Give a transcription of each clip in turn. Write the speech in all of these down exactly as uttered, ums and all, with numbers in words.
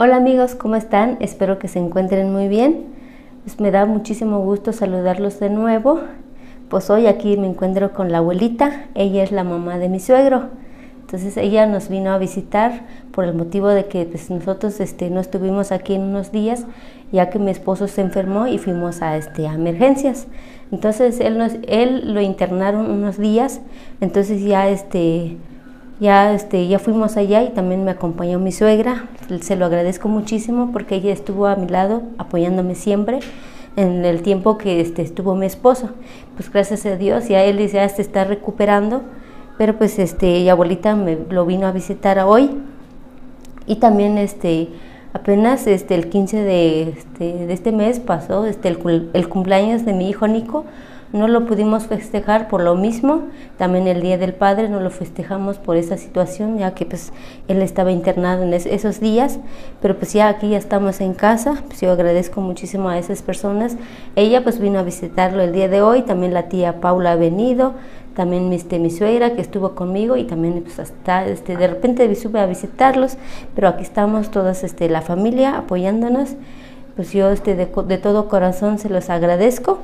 Hola amigos, ¿cómo están? Espero que se encuentren muy bien. Pues me da muchísimo gusto saludarlos de nuevo. Pues hoy aquí me encuentro con la abuelita, ella es la mamá de mi suegro. Entonces ella nos vino a visitar por el motivo de que pues, nosotros este, no estuvimos aquí en unos días, ya que mi esposo se enfermó y fuimos a, este, a emergencias. Entonces él, nos, él lo internaron unos días, entonces ya, este, ya, este, ya fuimos allá y también me acompañó mi suegra. Se lo agradezco muchísimo porque ella estuvo a mi lado apoyándome siempre en el tiempo que este, estuvo mi esposo. Pues gracias a Dios ya él ya se está recuperando. Pero pues este, ella abuelita me lo vino a visitar hoy y también este, apenas este, el quince de este, de este mes pasó este, el, el cumpleaños de mi hijo Nico. No lo pudimos festejar por lo mismo, también el Día del Padre no lo festejamos por esa situación, ya que pues él estaba internado en es, esos días, pero pues ya aquí ya estamos en casa. Pues yo agradezco muchísimo a esas personas. Ella pues vino a visitarlo el día de hoy, también la tía Paula ha venido, también este, mi suegra que estuvo conmigo y también pues hasta este, de repente sube a visitarlos, pero aquí estamos todas este, la familia apoyándonos. Pues yo este, de, de todo corazón se los agradezco.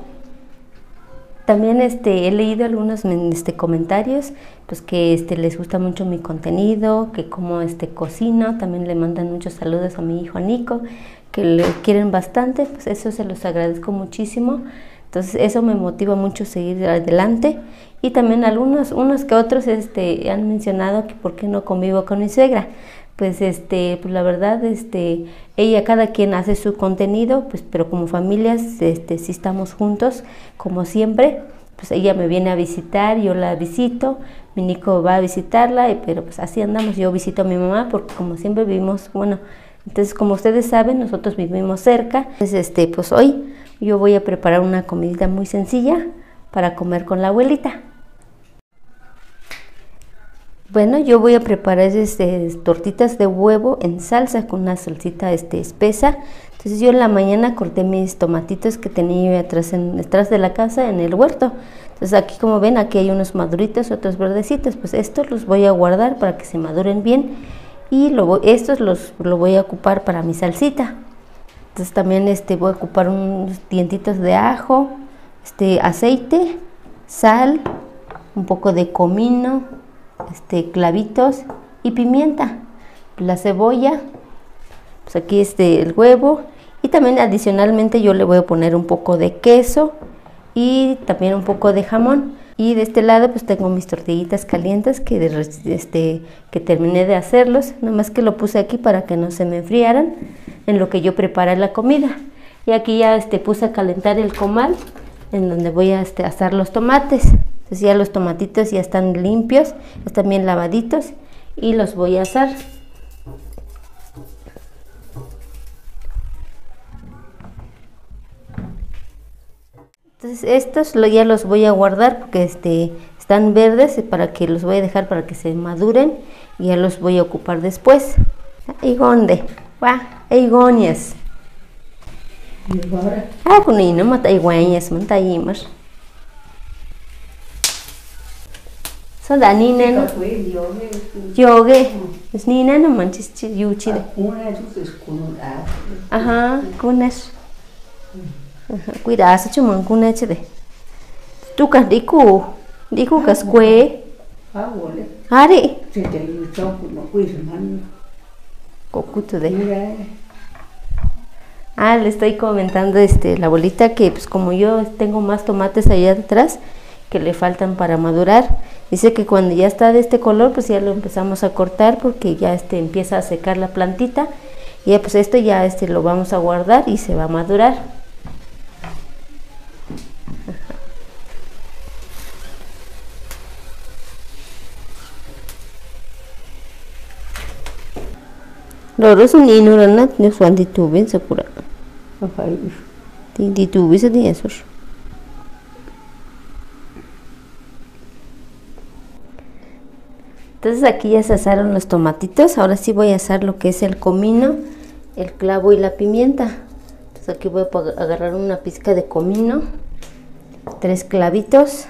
También este, he leído algunos este, comentarios, pues que este, les gusta mucho mi contenido, que como este, cocino, también le mandan muchos saludos a mi hijo Nico, que le quieren bastante, pues eso se los agradezco muchísimo. Entonces eso me motiva mucho a seguir adelante. Y también algunos, unos que otros este, han mencionado que por qué no convivo con mi suegra. Pues este, pues la verdad, este, ella, cada quien hace su contenido, pues, pero como familias, este, sí estamos juntos, como siempre. Pues ella me viene a visitar, yo la visito, mi Nico va a visitarla, pero pues así andamos. Yo visito a mi mamá porque como siempre vivimos, bueno, entonces como ustedes saben, nosotros vivimos cerca. Entonces este, pues hoy yo voy a preparar una comidita muy sencilla para comer con la abuelita. Bueno, yo voy a preparar este, tortitas de huevo en salsa con una salsita este, espesa. Entonces yo en la mañana corté mis tomatitos que tenía yo atrás, en, detrás de la casa en el huerto. Entonces aquí como ven, aquí hay unos maduritos, otros verdecitos. Pues estos los voy a guardar para que se maduren bien. Y luego estos los, los voy a ocupar para mi salsita. Entonces también este, voy a ocupar unos dientitos de ajo, este, aceite, sal, un poco de comino, este, clavitos y pimienta, la cebolla, pues aquí este, el huevo, y también adicionalmente yo le voy a poner un poco de queso y también un poco de jamón. Y de este lado pues tengo mis tortillitas calientes que, de, este, que terminé de hacerlos, nomás que lo puse aquí para que no se me enfriaran en lo que yo preparé la comida. Y aquí ya este, puse a calentar el comal en donde voy a este, asar los tomates. Entonces ya los tomatitos ya están limpios, están bien lavaditos y los voy a asar. Entonces estos ya los voy a guardar porque este, están verdes, para que los voy a dejar para que se maduren y ya los voy a ocupar después. ¿Dónde? Va, igonias. Ah, pues no mata iguañas, mata imas. So da nina no yoge es nina no manches yuchi. Ajá, kunas. Cuidado chumon kunas de. Tu kan diku, diku kaskue. Ari. Cocuto de. Ah, le estoy comentando este la abuelita que pues como yo tengo más tomates allá atrás que le faltan para madurar. Dice que cuando ya está de este color, pues ya lo empezamos a cortar porque ya este empieza a secar la plantita. Y ya pues esto ya este lo vamos a guardar y se va a madurar. Loro sun inuranat ne suan ditubin sakura. Di ditubis di esos. Entonces aquí ya se asaron los tomatitos. Ahora sí voy a asar lo que es el comino, el clavo y la pimienta. Entonces aquí voy a agarrar una pizca de comino, tres clavitos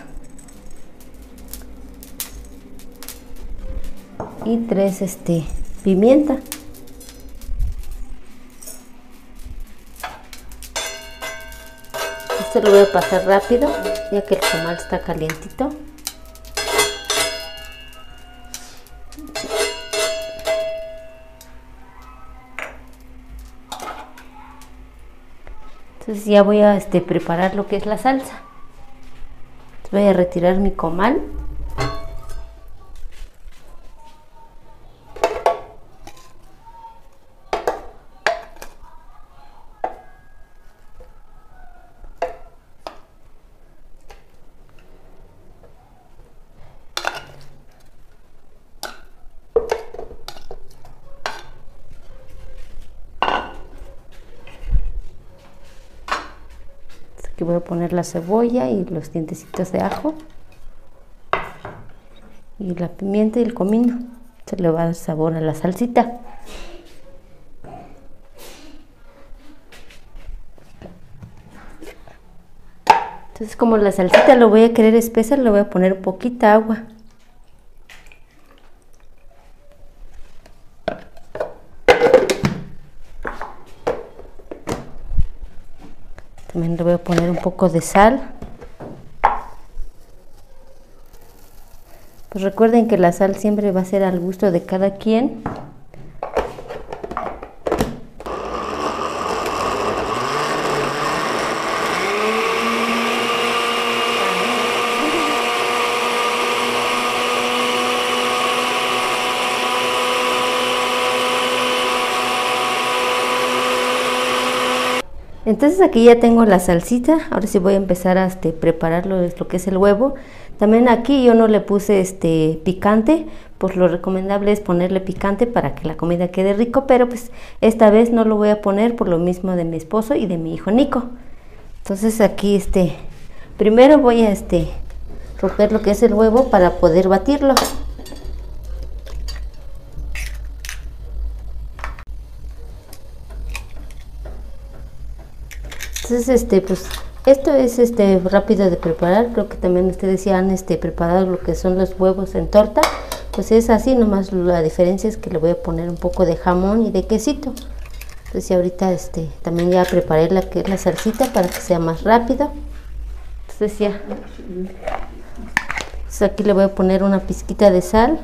y tres este, pimienta. Esto lo voy a pasar rápido, ya que el comal está calientito. Entonces ya voy a este, preparar lo que es la salsa. Entonces voy a retirar mi comal. Aquí voy a poner la cebolla y los dientecitos de ajo y la pimienta y el comino. Se le va a dar sabor a la salsita. Entonces, como la salsita lo voy a querer espesa, le voy a poner poquita agua. También le voy a poner un poco de sal. Pues recuerden que la sal siempre va a ser al gusto de cada quien. Entonces aquí ya tengo la salsita. Ahora sí voy a empezar a este, preparar lo, lo que es el huevo. También aquí yo no le puse este picante, pues lo recomendable es ponerle picante para que la comida quede rico, pero pues esta vez no lo voy a poner por lo mismo de mi esposo y de mi hijo Nico. Entonces aquí este primero voy a este romper lo que es el huevo para poder batirlo. Entonces, este, pues, esto es este rápido de preparar. Creo que también ustedes ya han este, preparado lo que son los huevos en torta. Pues es así, nomás la diferencia es que le voy a poner un poco de jamón y de quesito. Entonces, ahorita este, también ya preparé la que es la salsita para que sea más rápido. Entonces, ya. Entonces, aquí le voy a poner una pizquita de sal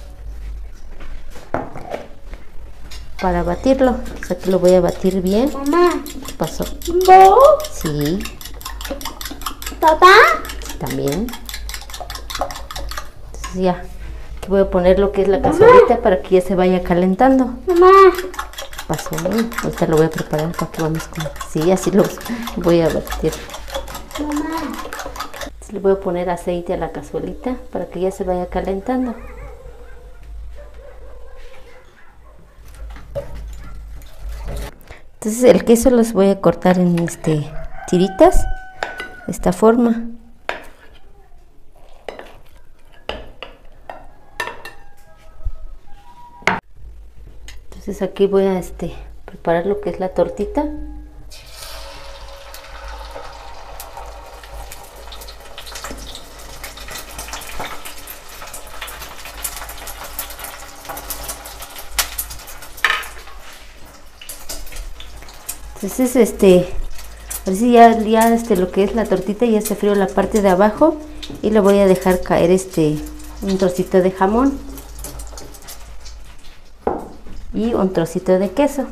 para batirlo. Entonces, aquí lo voy a batir bien. Mamá. ¿Qué pasó? ¿Vos? Sí. ¿Papá? También. Entonces ya. Aquí voy a poner lo que es la cazuelita para que ya se vaya calentando. Mamá. ¿Qué pasó? Ahorita lo voy a preparar para que vamos con... Sí, así lo voy a batir. Mamá. Entonces le voy a poner aceite a la cazuelita para que ya se vaya calentando. Entonces el queso los voy a cortar en este tiritas de esta forma. Entonces aquí voy a este preparar lo que es la tortita. Entonces este, así ya, ya este lo que es la tortita ya se frió la parte de abajo y le voy a dejar caer este un trocito de jamón y un trocito de queso.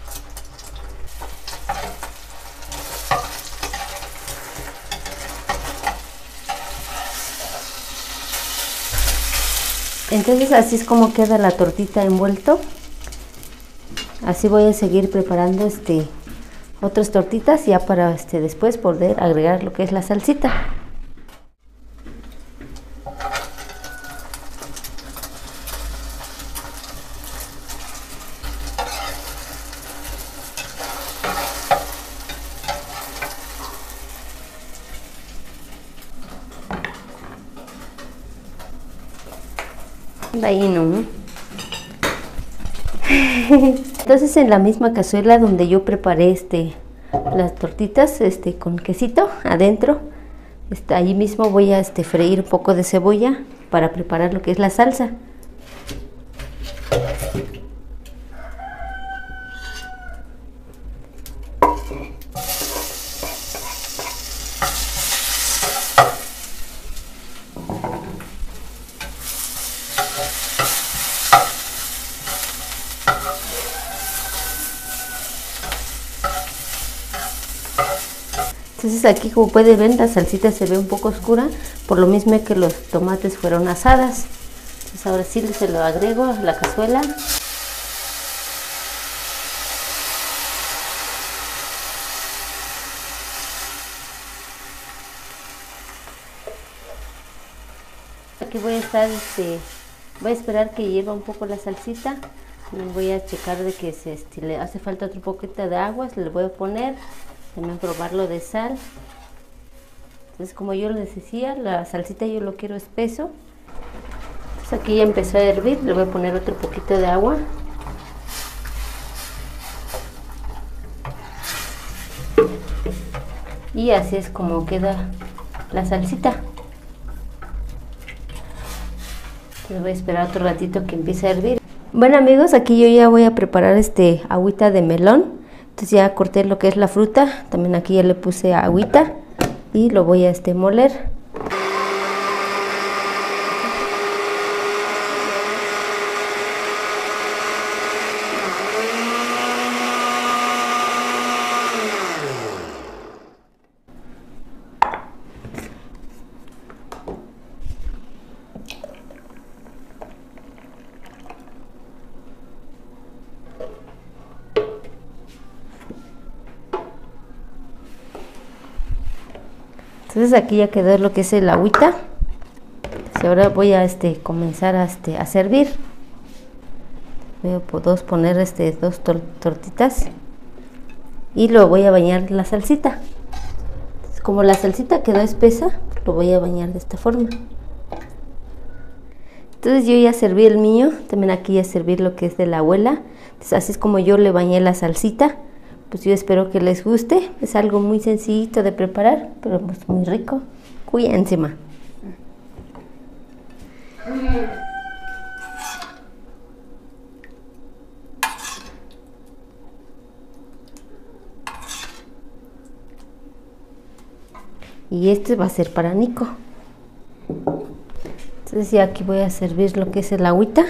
Entonces así es como queda la tortita envuelto. Así voy a seguir preparando este otras tortitas ya para este después poder agregar lo que es la salsita. Ahí no. Entonces en la misma cazuela donde yo preparé este las tortitas este con quesito adentro, este, ahí mismo voy a este freír un poco de cebolla para preparar lo que es la salsa. Entonces aquí, como pueden ver, la salsita se ve un poco oscura, por lo mismo que los tomates fueron asadas. Entonces ahora sí se lo agrego a la cazuela. Aquí voy a estar, este, voy a esperar que hierva un poco la salsita. Voy a checar de que se, si le hace falta otro poquito de agua, se le voy a poner. También probarlo de sal. Entonces, como yo les decía, la salsita yo lo quiero espeso. Entonces aquí ya empezó a hervir, le voy a poner otro poquito de agua. Y así es como queda la salsita. Entonces voy a esperar otro ratito que empiece a hervir. Bueno amigos, aquí yo ya voy a preparar este agüita de melón. Entonces ya corté lo que es la fruta, también aquí ya le puse agüita y lo voy a este moler. Entonces aquí ya quedó lo que es el agüita. Entonces ahora voy a este, comenzar a, este, a servir. Voy a dos, poner este, dos tor tortitas y lo voy a bañar la salsita. Entonces, como la salsita quedó espesa, lo voy a bañar de esta forma. Entonces yo ya serví el mío, también aquí ya serví lo que es de la abuela. Entonces así es como yo le bañé la salsita. Pues yo espero que les guste, es algo muy sencillito de preparar, pero pues muy rico. Cuídense, ma. Y este va a ser para Nico. Entonces ya aquí voy a servir lo que es el agüita.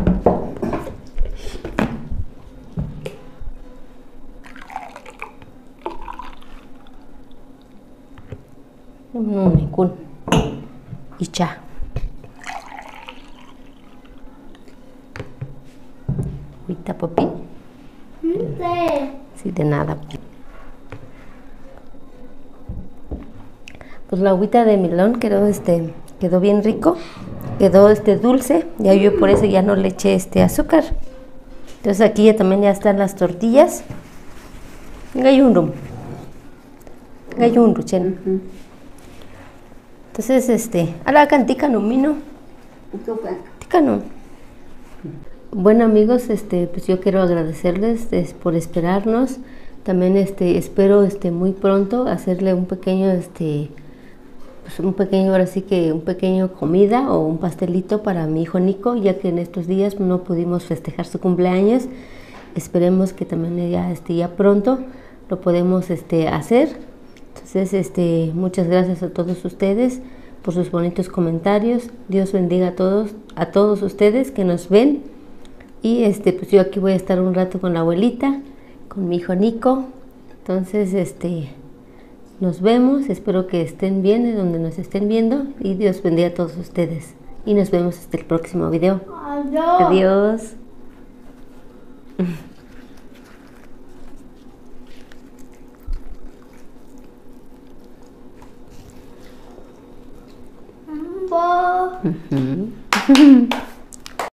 Y cha. Agüita, papi. Sí. Sí, de nada. Pues la agüita de melón quedó este quedó bien rico, quedó este dulce, ya yo por eso ya no le eché este azúcar. Entonces aquí ya también ya están las tortillas. Gayunrum. Gayunrum, chen. Uh-huh. Entonces este, ala cantica no mino. Tica no. Bueno amigos, este pues yo quiero agradecerles este, por esperarnos. También este espero este muy pronto hacerle un pequeño este pues un pequeño ahora sí que un pequeño comida o un pastelito para mi hijo Nico, ya que en estos días no pudimos festejar su cumpleaños. Esperemos que también ya este ya pronto lo podemos este hacer. Entonces este muchas gracias a todos ustedes por sus bonitos comentarios. Dios bendiga a todos a todos ustedes que nos ven. Y este pues yo aquí voy a estar un rato con la abuelita, con mi hijo Nico. Entonces este nos vemos, espero que estén bien de donde nos estén viendo y Dios bendiga a todos ustedes. Y nos vemos hasta el próximo video. Adiós. Adiós. Mambo. Uh-huh.